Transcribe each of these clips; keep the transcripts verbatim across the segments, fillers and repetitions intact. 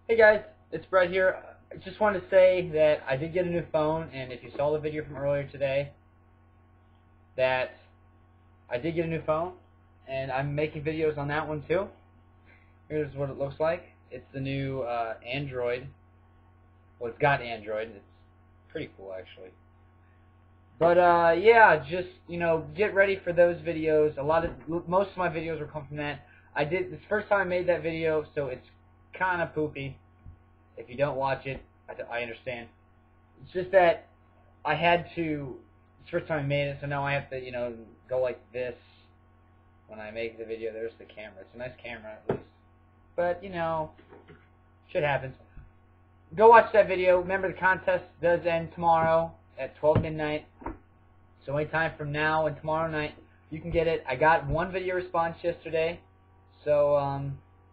Hey guys, it's Brett here. I just wanted to say that I did get a new phone, and if you saw the video from earlier today, that I did get a new phone, and I'm making videos on that one too. Here's what it looks like. It's the new uh, Android. Well, it's got Android. It's pretty cool actually. But uh, yeah, just you know, get ready for those videos. A lot of most of my videos will come from that. I did this first time I made that video, so it's kind of poopy. If you don't watch it, I, I understand. It's just that I had to. It's the first time I made it, so now I have to, you know, go like this when I make the video. There's the camera. It's a nice camera, at least. But you know, shit happens. Go watch that video. Remember, the contest does end tomorrow at twelve midnight. So anytime from now and tomorrow night, you can get it. I got one video response yesterday. So, um...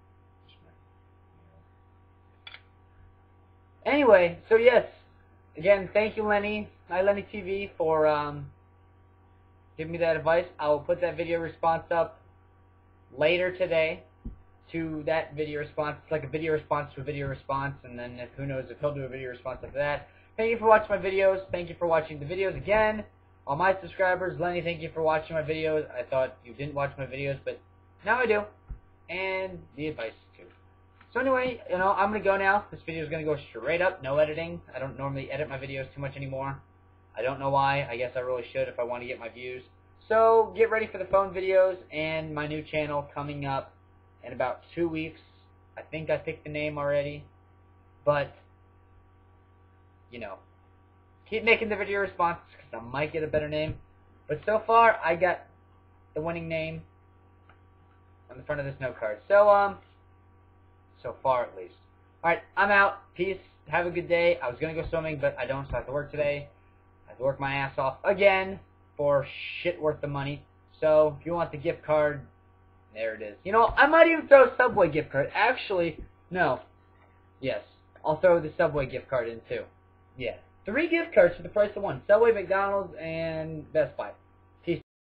Anyway, so yes. Again, thank you, Lenny. Hi, Lenny T V, for, um... giving me that advice. I will put that video response up later today to that video response. It's like a video response to a video response, and then if, who knows if he'll do a video response after that. Thank you for watching my videos. Thank you for watching the videos again. All my subscribers, Lenny, thank you for watching my videos. I thought you didn't watch my videos, but now I do. And the advice, too. So anyway, you know, I'm going to go now. This video is going to go straight up, no editing. I don't normally edit my videos too much anymore. I don't know why. I guess I really should if I want to get my views. So get ready for the phone videos and my new channel coming up in about two weeks. I think I picked the name already. But, you know, keep making the video responses because I might get a better name. But so far, I got the winning name on the front of this note card. So, um, so far at least. Alright, I'm out. Peace. Have a good day. I was going to go swimming, but I don't, so I have to work today. I have to work my ass off again for shit worth the money. So, if you want the gift card, there it is. You know, I might even throw a Subway gift card. Actually, no. Yes. I'll throw the Subway gift card in, too. Yeah. Three gift cards for the price of one. Subway, McDonald's, and Best Buy.